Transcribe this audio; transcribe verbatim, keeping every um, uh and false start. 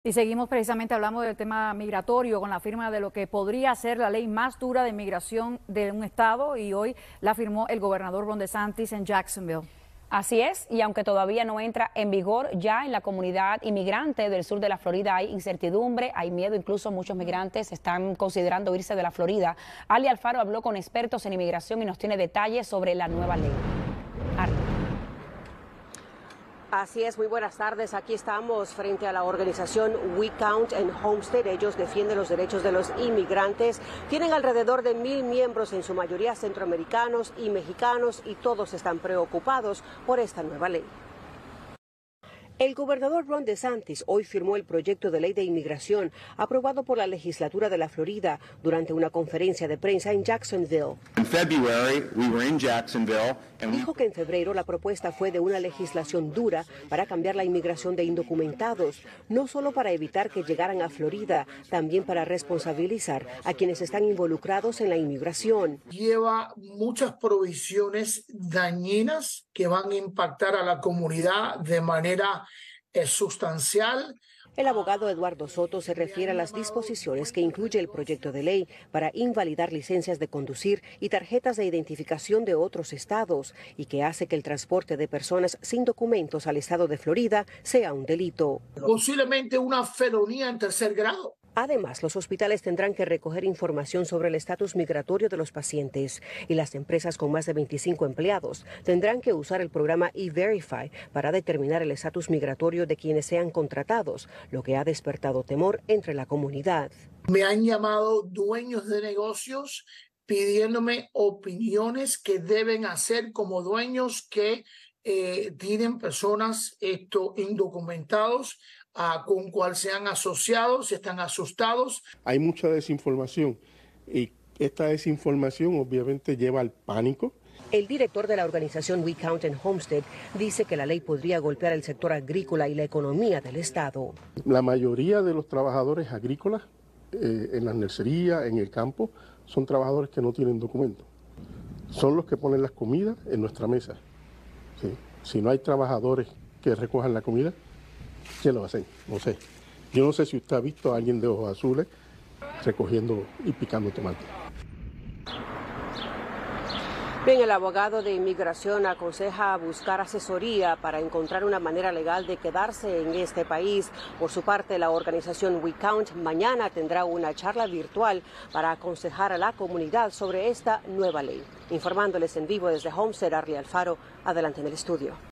Y seguimos precisamente, hablando del tema migratorio con la firma de lo que podría ser la ley más dura de inmigración de un estado, y hoy la firmó el gobernador Ron DeSantis en Jacksonville. Así es, y aunque todavía no entra en vigor, ya en la comunidad inmigrante del sur de la Florida hay incertidumbre, hay miedo, incluso muchos migrantes están considerando irse de la Florida. Ali Alfaro habló con expertos en inmigración y nos tiene detalles sobre la nueva ley. Arli. Así es, muy buenas tardes. Aquí estamos frente a la organización We Count en Homestead. Ellos defienden los derechos de los inmigrantes. Tienen alrededor de mil miembros, en su mayoría centroamericanos y mexicanos, y todos están preocupados por esta nueva ley. El gobernador Ron DeSantis hoy firmó el proyecto de ley de inmigración aprobado por la legislatura de la Florida durante una conferencia de prensa en Jacksonville. In February, we were in Jacksonville and Dijo que en febrero la propuesta fue de una legislación dura para cambiar la inmigración de indocumentados, no solo para evitar que llegaran a Florida, también para responsabilizar a quienes están involucrados en la inmigración. Lleva muchas provisiones dañinas que van a impactar a la comunidad de manera eh, sustancial. El abogado Eduardo Soto se refiere a las disposiciones que incluye el proyecto de ley para invalidar licencias de conducir y tarjetas de identificación de otros estados, y que hace que el transporte de personas sin documentos al estado de Florida sea un delito. Posiblemente una felonía en tercer grado. Además, los hospitales tendrán que recoger información sobre el estatus migratorio de los pacientes, y las empresas con más de veinticinco empleados tendrán que usar el programa E-Verify para determinar el estatus migratorio de quienes sean contratados, lo que ha despertado temor entre la comunidad. Me han llamado dueños de negocios pidiéndome opiniones que deben hacer como dueños que eh, tienen personas esto, indocumentados, a con cual sean asociados, están asustados. Hay mucha desinformación, y esta desinformación obviamente lleva al pánico. El director de la organización We Count en Homestead dice que la ley podría golpear el sector agrícola y la economía del estado. La mayoría de los trabajadores agrícolas eh, en las nurserías, en el campo, son trabajadores que no tienen documentos. Son los que ponen las comidas en nuestra mesa. ¿Sí? Si no hay trabajadores que recojan la comida, ¿quién lo hacen? No sé. Yo no sé si usted ha visto a alguien de ojos azules recogiendo y picando tomate. Bien, el abogado de inmigración aconseja buscar asesoría para encontrar una manera legal de quedarse en este país. Por su parte, la organización We Count mañana tendrá una charla virtual para aconsejar a la comunidad sobre esta nueva ley. Informándoles en vivo desde Homestead, Arli Alfaro, adelante en el estudio.